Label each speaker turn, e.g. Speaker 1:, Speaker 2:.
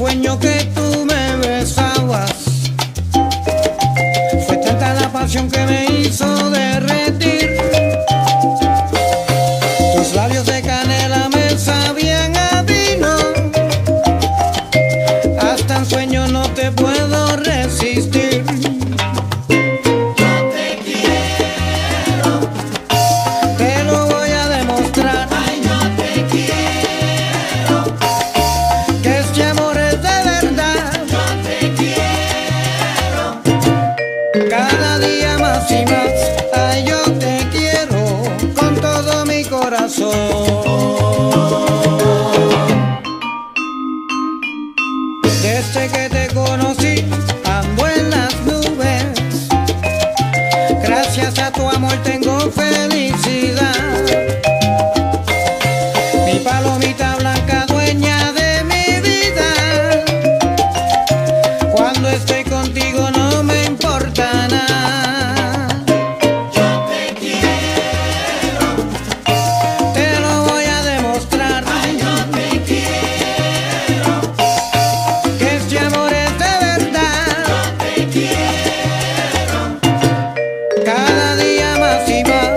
Speaker 1: sueño que tú me besabas. Fue tanta la pasión que me hizo derretir. Tus labios de canela me sabían a vino. Hasta en sueño no te puedo resistir. Cada día más y más, ay, yo te quiero con todo mi corazón. Desde que te conocí, ando en las nubes. Gracias a tu amor tengo felicidad. Mi palomita blanca, dueña de mi vida. Cuando estoy contigo no me importa nada.
Speaker 2: Yo te quiero.
Speaker 1: Te lo voy a demostrar.
Speaker 2: Ay, yo te quiero.
Speaker 1: Que este amor es de verdad.
Speaker 2: Yo te quiero.
Speaker 1: Cada día más y más.